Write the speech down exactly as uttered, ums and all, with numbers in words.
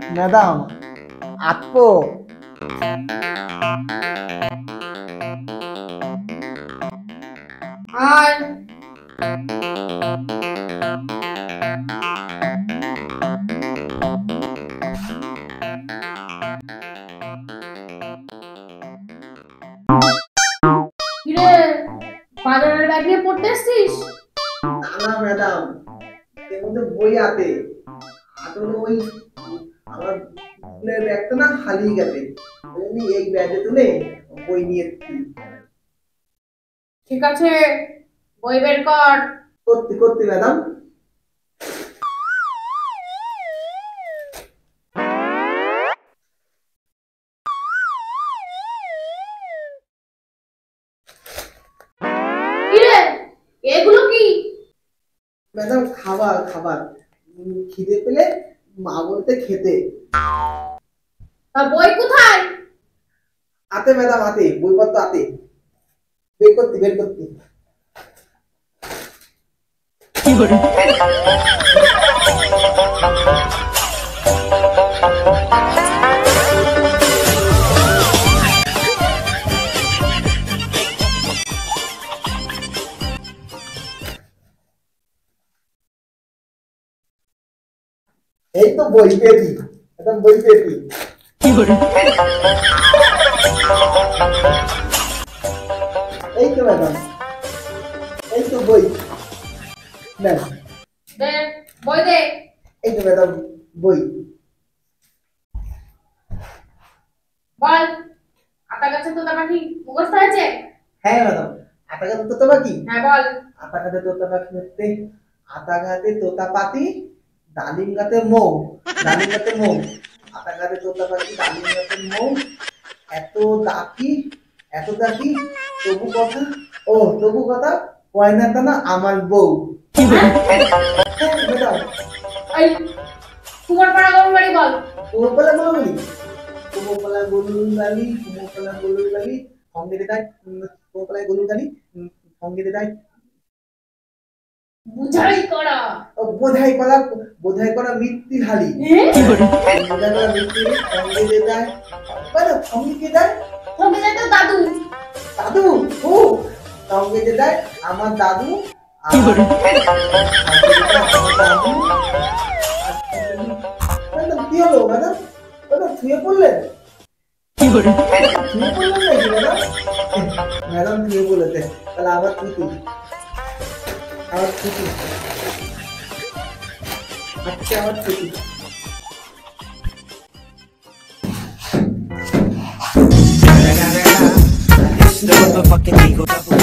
Madam আপো আর কিরে বাজারের ব্যাগ নিয়ে পড়তে এসছিস? না না ম্যাডাম এর মধ্যে বই আছে আসলে ওই আমার স্কুলের ব্যাগটা না হারিয়ে গেছে আমি এই ব্যাগে তুলে বই নিয়ে এসেছি। ঠিক আছে, বই বের কর। করতে করতে ম্যাডাম কিরে এগুলো কি? ম্যাডাম খাবার খাবার উম, খিদে পেলে মা বলতে খেতে। তা বই কোথায়? আতে ম্যাডাম আতে বইপত্র আতে বের করতে বের করতে এই তো বই পেয়েছি একদম বই পেয়েছি এই তো ম্যাডাম এই তো বই ম্যাম দে বই দে। এই তো ম্যাডাম বই। বল, আতা গাছে তোতা পাখি মুখস্থ হয়েছে? হ্যাঁ ম্যাডাম আতা গাছে তোতা পাখি হ্যাঁ বল। আতা গাছে তোতা পাখি হচ্ছে আতা গাছে তোতা পাতি ডালিম গাছে মৌ ডালিম গাছে মৌ আতা গাছে তোতা পাখি ডালিম গাছে মৌ এত ডাকি এত ডাকি তবু কথা ও তবু কথা কয়নাটা না আমার বউ। হ্যাঁ ম্যাডাম এই কুমারপাড়া গরুর বাড়ি বল। কুমোপালা বলি কুমোপালা গরুর গালি কুমোপালা গরুর গালি সঙ্গে দেয় কুমোপালা গরুর গালি সঙ্গে দেয় বুঝাই করা। বোধাই করা বোধাই করা মৃত্যুর হালি বোধাই করা মৃত্যু সঙ্গে দেয় মানে সঙ্গে কে দেয় সঙ্গে যায় তো দাদু। দাদু ও সঙ্গে দেয় আমার দাদু আর দাদু ম্যাডাম কি হলো ম্যাডাম ম্যাডাম শুয়ে পড়লেন শুয়ে পড়লেন নাকি ম্যাডাম ম্যাডাম শুয়ে বলেছে তাহলে আবার ছুটি আবার ছুটি আজকে আবার ছুটি The motherfucking Eagle Double